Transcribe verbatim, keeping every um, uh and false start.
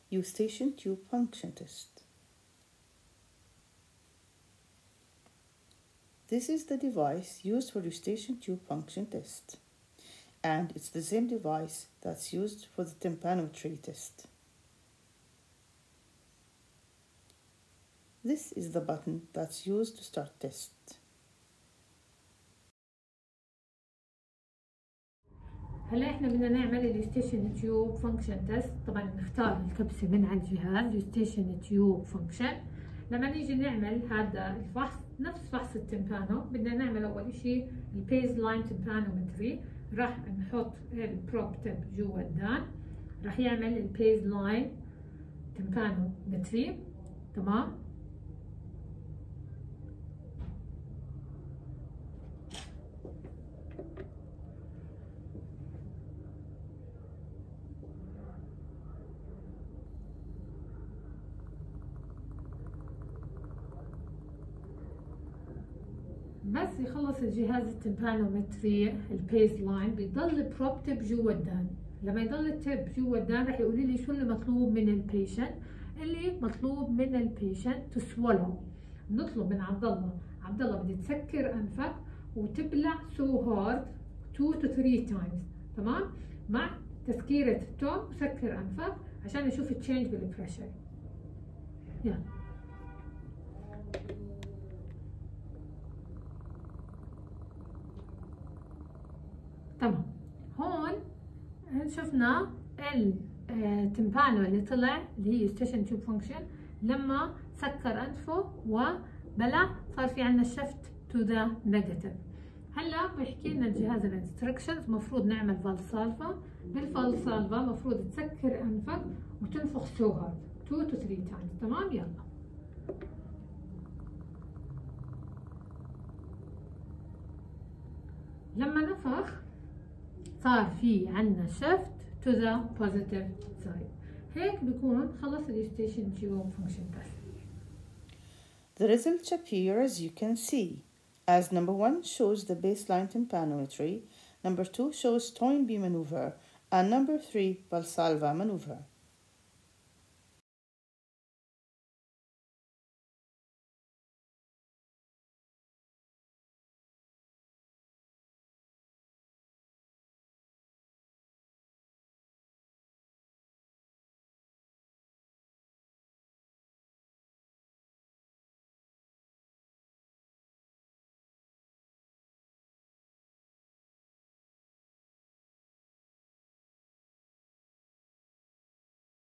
Eustachian tube function test. This is the device used for Eustachian tube function test, and it's the same device that's used for the tympanometry test. This is the button that's used to start test. هلا احنا بدنا نعمل اليوستيشن تيوب فانكشن تيست. طبعا نختار الكبسه من على الجهاز يوستيشن تيوب فانكشن. لما نيجي نعمل هذا الفحص نفس فحص التمبانو، بدنا نعمل اول شيء البيز لاين تمبانومتري. راح نحط البروب تب جوا الدان، راح يعمل البيز لاين تمبانومتري. تمام. بس يخلص الجهاز التمبانومتري البيز لاين بيضل بروب تب جوا الدان. لما يضل التب جوا الدان راح يقول لي شو اللي مطلوب من البيشنت. اللي مطلوب من البيشنت تسولو. بنطلب من عبد الله، عبد الله بدي تسكر انفك وتبلع سو هارد تو تو ثري تايمز. تمام؟ مع تسكيرة التوم وسكر انفك عشان نشوف التشينج بالبريشر. يلا. تمام. هون شفنا التمبانو اللي طلع اللي هي يوستيشن تيوب فانكشن. لما سكر انفه وبلع صار في عندنا شفت تو ذا نيجاتيف. هلا بيحكي لنا الجهاز الانستركشنز المفروض نعمل فالسالفا. بالفالسالفا المفروض تسكر انفك وتنفخ سو هارد تو تو ثري تايمز. تمام. يلا. لما نفخ صار في عنا shift to the positive side. هيك بيكون خلص اليوستيشن تيوب function test. The results appear as you can see, as number one shows the baseline tympanometry, number two shows Toynbee maneuver, and number three Valsalva maneuver.